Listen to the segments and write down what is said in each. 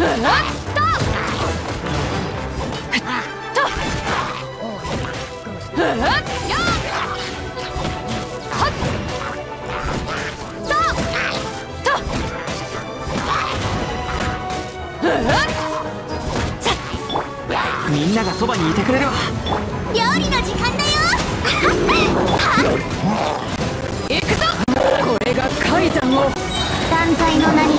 みんながそばにいてくれるわ。 料理の時間だよ。 行くぞ。これが海山を断罪の名に。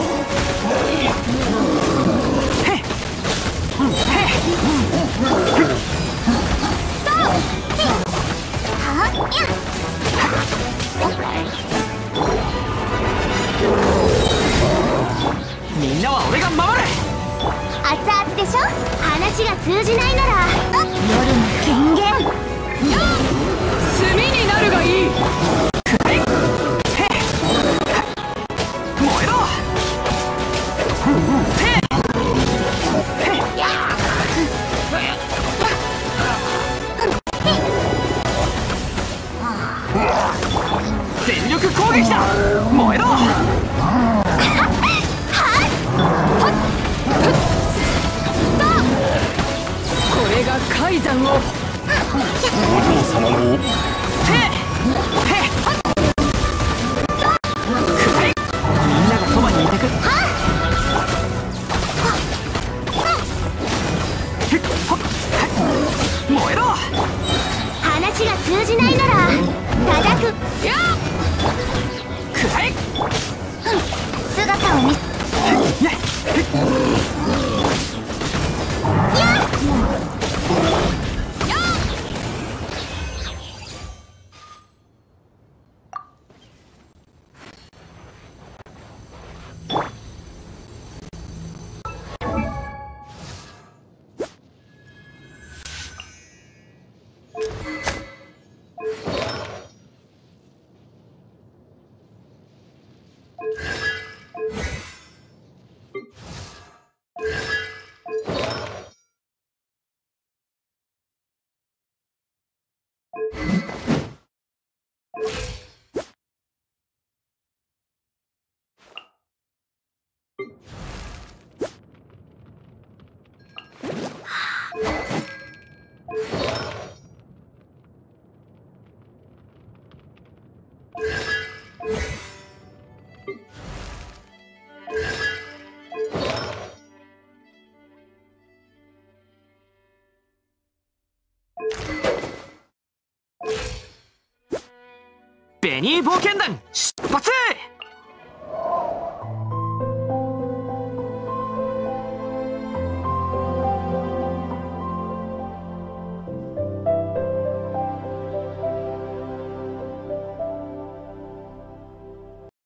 みんなは俺が守る。 熱々でしょ。話が通じないなら夜の権限。 炭になるがいい。 燃えろ。全力攻撃だ。燃えろ。 これが海山を。 お嬢様のみんながそばにいてくれ。燃えろ。 話が通じないなら叩く。 くらえ。 姿を見ベニー冒険団出発。